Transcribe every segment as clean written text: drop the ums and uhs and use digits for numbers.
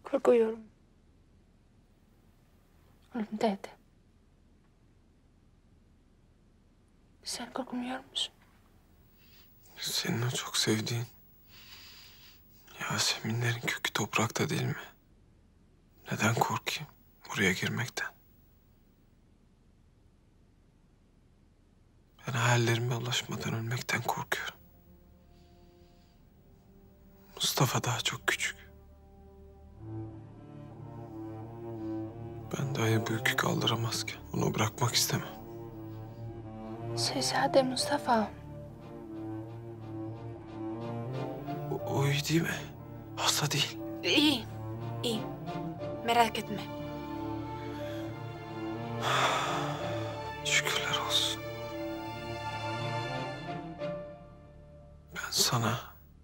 Korkuyorum. Dede. Sen korkmuyor musun? Senin o çok sevdiğin Yaseminlerin kökü toprakta değil mi? Neden korkayım buraya girmekten? Ben hayallerime ulaşmadan ölmekten korkuyorum. Mustafa daha çok küçük. Ben dahi bu yükü kaldıramazken onu bırakmak istemem. Şehzade Mustafa. O iyi değil mi? Hasta değil. İyi, iyi. Merak etme. Şükürler olsun. Ben sana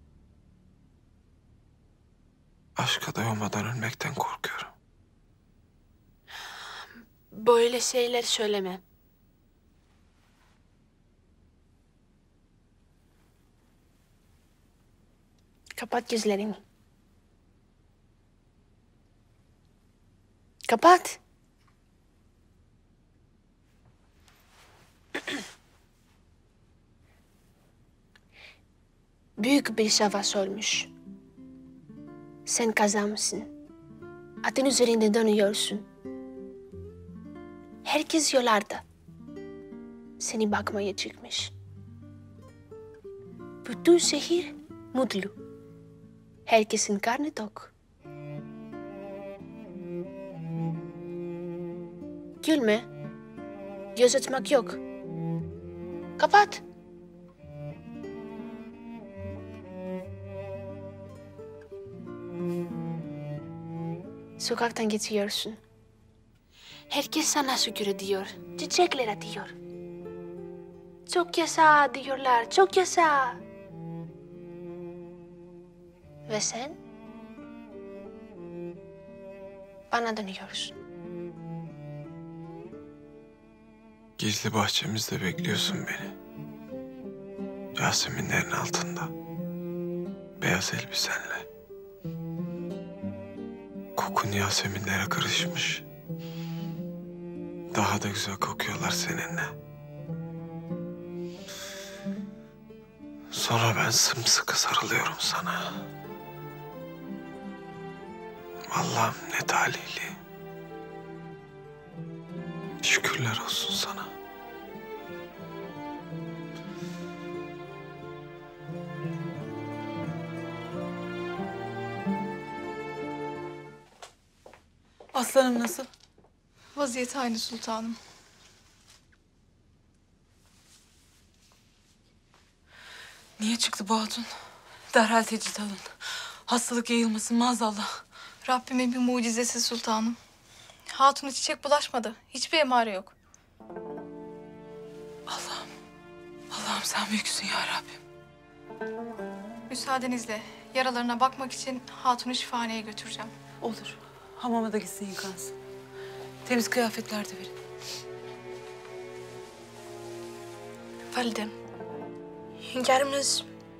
aşka doyamadan ölmekten korkuyorum. Böyle şeyler söyleme. Kapat gözlerini. Kapat. Büyük bir savaş olmuş. Sen kazanmışsın. Atın üzerinde dönüyorsun. Herkes yollarda. Seni bakmaya çıkmış. Bütün şehir mutlu. Herkesin karnı tok. Gülme. Göz açmak yok. Kapat. Sokaktan geçiyorsun. Herkes sana şükür ediyor. Çiçekler atıyor. Çok yaşa diyorlar, çok yaşa. Ve sen bana dönüyorsun. Gizli bahçemizde bekliyorsun beni. Yaseminlerin altında. Beyaz elbisenle. Kokun Yaseminlere karışmış. Daha da güzel kokuyorlar seninle. Sonra ben sımsıkı sarılıyorum sana. Allah'ım ne talihli. Şükürler olsun sana. Aslanım nasıl? Vaziyeti aynı sultanım. Niye çıktı bu hatun? Derhal tecrit alın. Hastalık yayılmasın maazallah. Rabbimin bir mucizesi sultanım. Hatuna çiçek bulaşmadı. Hiçbir emare yok. Allah'ım. Allah'ım sen büyüksün ya Rabbim. Müsaadenizle yaralarına bakmak için hatunu şifahaneye götüreceğim. Olur. Hamama da gitsin yıkansın. Temiz kıyafetler de verin. Validem, hünkârımız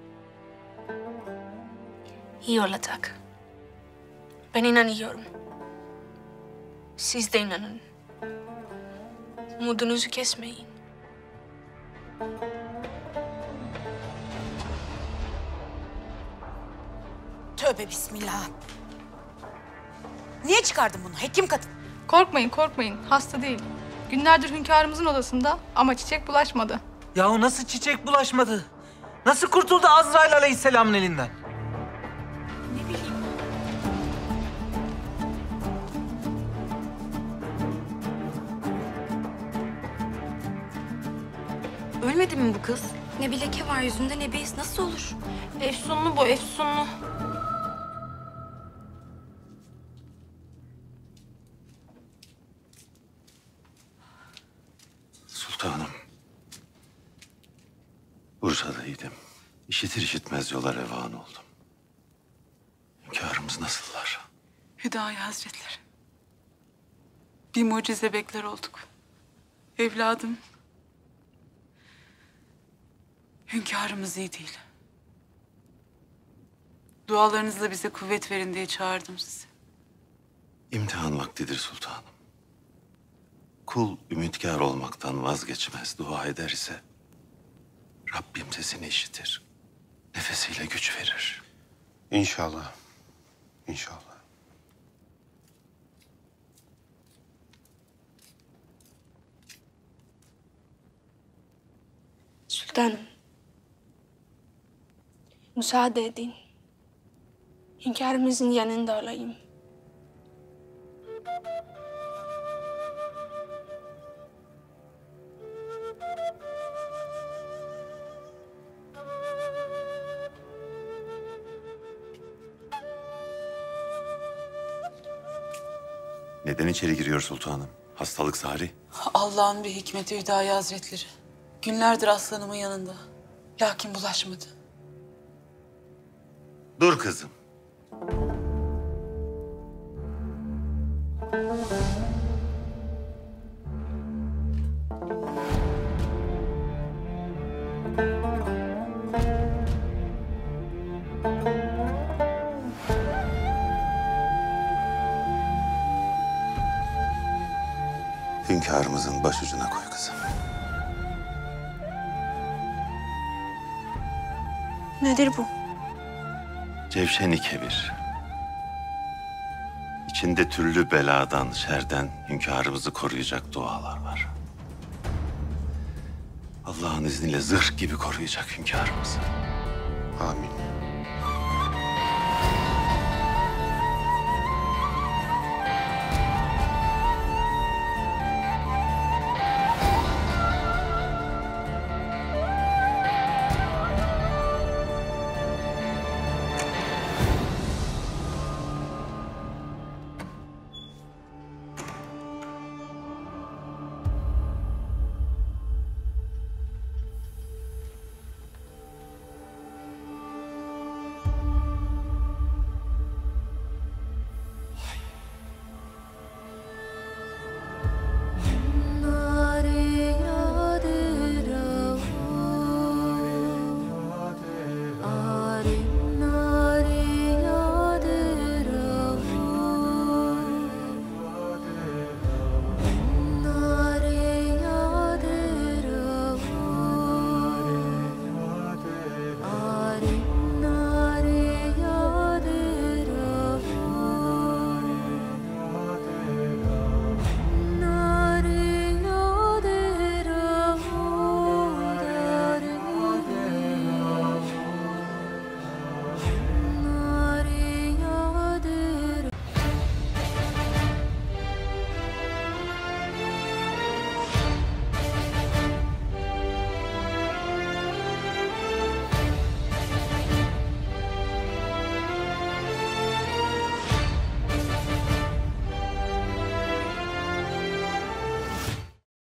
iyi olacak. Ben inanıyorum. Siz de inanın. Umudunuzu kesmeyin. Tövbe bismillah. Niye çıkardın bunu hekim kadın? Korkmayın, korkmayın. Hasta değil. Günlerdir hünkârımızın odasında ama çiçek bulaşmadı. Ya o nasıl çiçek bulaşmadı? Nasıl kurtuldu Azrail Aleyhisselam'ın elinden? Ne bileyim. Ölmedi mi bu kız? Ne bir leke var yüzünde ne bir iz. Nasıl olur? Efsunlu bu, efsunlu. Sultanım. Bursa'daydım. İşitir işitmez yola revan oldum. Hünkârımız nasıllar? Hüdayi Hazretleri. Bir mucize bekler olduk. Evladım. Hünkârımız iyi değil. Dualarınızla bize kuvvet verin diye çağırdım sizi. İmtihan vaktidir sultanım. Kul ümitkar olmaktan vazgeçmez, dua eder ise Rabbim sesini işitir. Nefesiyle güç verir. İnşallah. İnşallah. Sultanım. Müsaade edin. Hünkârımızın yanında olayım. Neden içeri giriyor sultanım? Hastalık Sari. Allah'ın bir hikmeti Hüdayi Hazretleri. Günlerdir aslanımın yanında. Lakin bulaşmadı. Dur kızım. Hünkârımızın başucuna koy kızım. Nedir bu? Cevşen-i Kebir. İçinde türlü beladan, şerden hünkârımızı koruyacak dualar var. Allah'ın izniyle zırh gibi koruyacak hünkârımızı. Amin.